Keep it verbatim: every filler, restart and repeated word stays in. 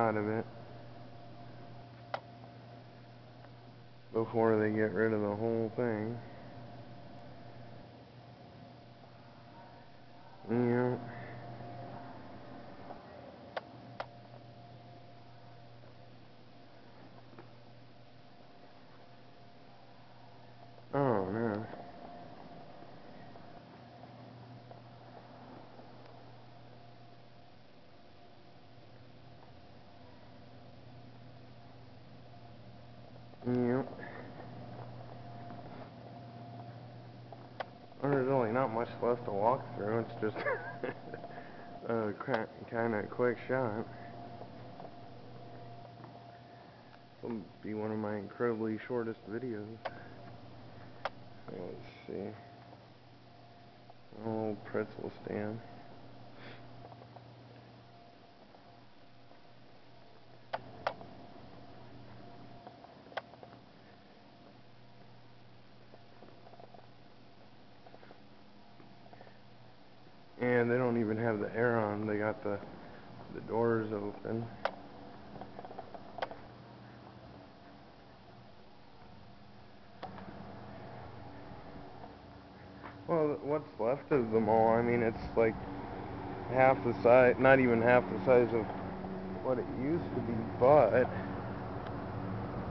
shot of it before they get rid of the whole thing. Yeah. Oh no. Yep. Well, there's really not much left to walk through. It's just a kind of quick shot. This will be one of my incredibly shortest videos. Let's see. Oh, pretzel stand. And they don't even have the air on. They got the the doors open. Well, what's left of the mall? I mean, it's like half the size, not even half the size of what it used to be, but